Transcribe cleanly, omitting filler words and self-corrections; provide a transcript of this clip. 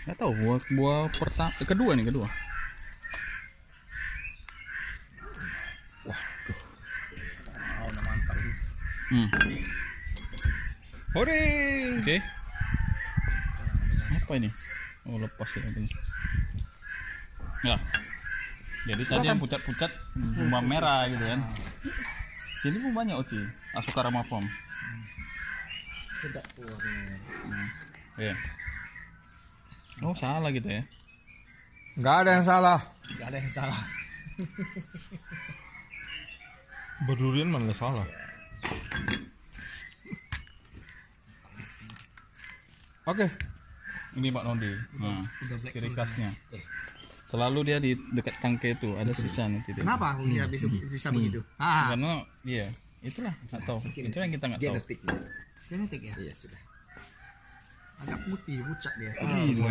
Nggak tahu buah pertama, kedua nih kedua. Wah, mantap. Hore. Oke. Apa ini? Oh, lepas ya ini. Ya. Jadi tadi yang pucat-pucat bunga merah gitu kan. Sini pun banyak Oci. Asukara Mapom. Sedap tuh. Iya. Oh, salah gitu ya. Nggak ada yang salah. Nggak ada yang salah. Berdurian mana salah? Oke. Ini Pak Nodi. Nah, ciri khasnya. Selalu dia di dekat tangkai itu ada sisa nanti. Kenapa aku kira bisa begitu? Karena iya, itulah nggak tahu. Itu yang kita nggak tahu. Genetik ya? Iya sudah. Agak putih, pucat dia.